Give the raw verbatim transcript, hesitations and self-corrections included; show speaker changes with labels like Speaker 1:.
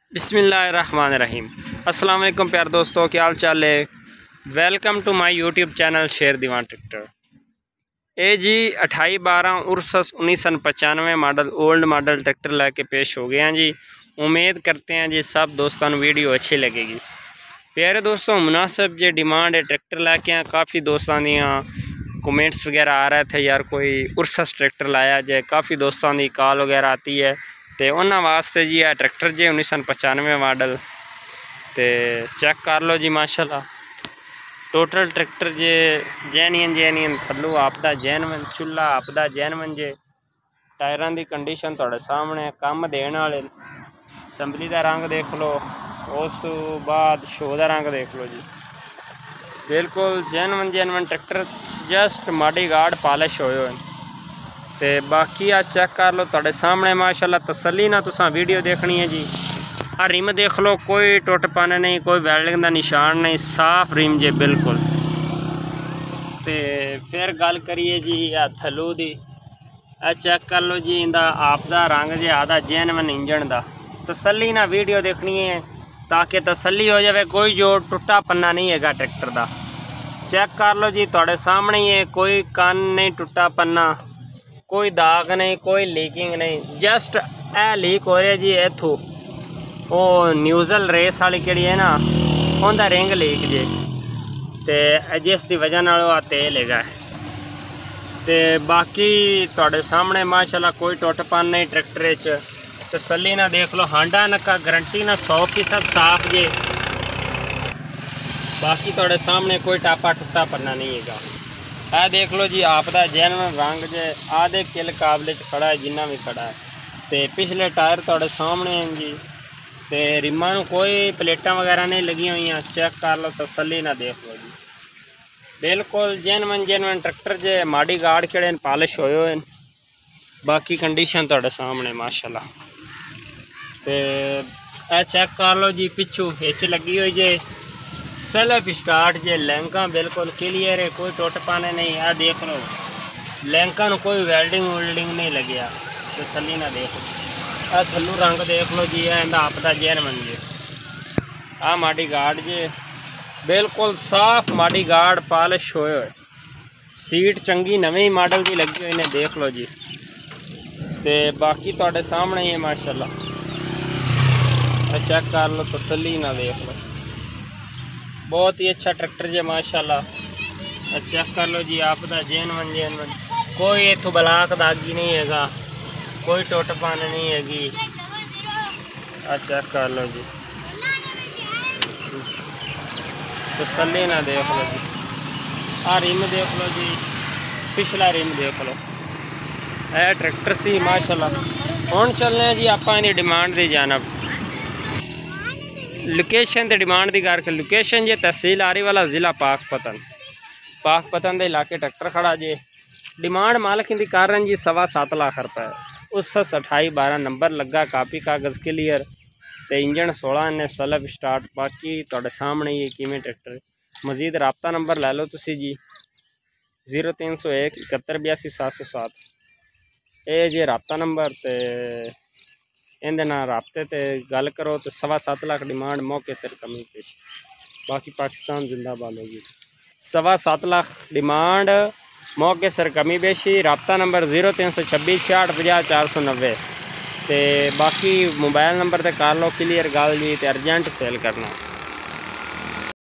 Speaker 1: बिस्मिल्लाहिर्रहमानिर्रहीम। अस्सलाम वालेकुम प्यार दोस्तों, क्या हाल चाल है। Welcome to my YouTube channel Sher Diwan tractor. ए जी अठाई बारह उर्सस उन्नीस सन पचानवे मॉडल ओल्ड मॉडल ट्रैक्टर लेके पेश हो गए हैं जी। उम्मीद करते हैं जी सब दोस्तों वीडियो अच्छी लगेगी। प्यारे दोस्तों, मुनासिब जो डिमांड है ट्रैक्टर लेके हैं, काफ़ी दोस्तों दियाँ कमेंट्स वगैरह आ रहे थे यार कोई उर्सस ट्रैक्टर लाया जाए। काफ़ी दोस्तों की कॉल वगैरह आती है तो उन्होंने वास्ते जी है ट्रैक्टर जे उन्नीस सौ पचानवे मॉडल तो चेक कर लो जी। माशाल्लाह टोटल ट्रैक्टर जे जैनियन जैनियन थल्लू आपदा जैनवन चूल्हा आपदा जैनवन जे टायरां की कंडीशन थोड़े सामने काम देने वाले असैंबली का रंग देख लो, उस बाद शो का रंग देख लो जी। बिल्कुल जैनवन जैनवन ट्रैक्टर जस्ट माड़ी गार्ड पॉलिश होए हुए ते बाकी आ चेक कर लो थोड़े सामने माशाल्लाह तसल्ली ना तुसा वीडियो देखनी है जी। आ रिम देख लो, कोई टुट पाने नहीं, कोई वेल्डिंग का निशान नहीं, साफ रिम जे बिल्कुल। ते फिर गल करिए जी आ थल्लू दी, आ चेक कर लो जी। इंदा आपदा रंग जे आदा जैनवन इंजन दा। तसल्ली ना वीडियो देखनी है ताकि तसल्ली हो जाए, कोई जो टुटा पन्ना नहीं है ट्रैक्टर का। चेक कर लो जी थोड़े सामने ही है, कोई कान नहीं टुटा पन्ना, कोई दाग नहीं, कोई लीकिंग नहीं। जस्ट ए लीक हो रहा जी इथों वो न्यूज़ल रेस वाली कड़ी है ना, उनका रिंग लीक जे ते जिस दी वजह नाल आ तेल हैगा। ते बाकी थोड़े सामने माशाल्लाह कोई टुट पन नहीं ट्रैक्टर च। तसल्ली ना देख लो, हांडा नक्का गारंटी ना सौ फीसद साफ जे। बाकी थोड़े सामने कोई टापा टुटा पन्ना नहीं हैगा। है देख लो जी आपदा जैनवन रंग जे आधे किल काबले च खड़ा है जिन्ना भी खड़ा है। तो पिछले टायर थोड़े सामने हैं जी। तो रिमां कोई प्लेटा वगैरह नहीं लगी हुई। चेक कर लो तसल्ली ना देख लो जी। बिल्कुल जैनवन जैनवन ट्रैक्टर जे माड़ी गार्ड केड़े पॉलिश होए हुए। बाकी कंडीशन थोड़े सामने माशाल्लाह। तो ए चेक कर लो जी, पिछू हिच लगी हुई जे, सेल्फ स्टार्ट जे, लैंका बिल्कुल क्लियर है, कोई टुट पाने नहीं। आ देख लो लैंका कोई वेल्डिंग वेल्डिंग नहीं लगे। तसल्ली ना देख लो, आ थल्लू रंग देख लो जी। इंदा आपदा जैनवन जे, आ माड़ी गार्ड जे बिल्कुल साफ माड़ी गार्ड पॉलिश होए हुए। सीट चंगी नवी मॉडल की लगी हुई ने देख लो जी। तो बाकी थोड़े सामने ही है माशाल्लाह। चेक कर लो तसल्ली ना देख लो, बहुत ही अच्छा ट्रैक्टर जे माशाल्लाह। चेक कर लो जी आपदा जैनवन जैनवन, कोई इथों ब्लाक दागी नहीं हैगा, कोई टुट पन नहीं हैगी। चेक कर लो जी, तसल्ली ना देख लो जी। आ रिम देख लो जी, पिछला रिम देख लो। ए ट्रैक्टर सी माशाल्लाह। हुण चलने जी आप डिमांड की जानब। लोकेशन तो डिमांड की करके लोकेशन जे तहसील आरी वाला ज़िला पाकपतन पाकपतन के इलाके ट्रैक्टर खड़ा जे। डिमांड मालिक की कर रहे हैं जी सवा सत्त लाख रुपए। उस अठाई बारह नंबर लगा, कापी कागज़ क्लीयर, तो इंजन सोलह ने सेल्फ स्टार्ट। बाकी थोड़े सामने ही किमें ट्रैक्टर। मजीद राबता नंबर लै लो तुसी जी, जीरो तीन सौ एक इकहत्तर बयासी सात सौ सात। ये जे राबता नंबर तो इंदे नाल राबते ते गल करो तो सवा सत्त लाख डिमांड, मौके सिर कमी पेश। बाकी पाकिस्तान जिंदाबाद होगी। सवा सत्त लाख डिमांड, मौके सिर कमी पेशी। राबता नंबर जीरो तीन सौ छब्बीस छियाठ पचास चार सौ नब्बे। तो बाकी मोबाइल नंबर ते कर लो क्लीयर गल जी, तो अर्जेंट सेल करना।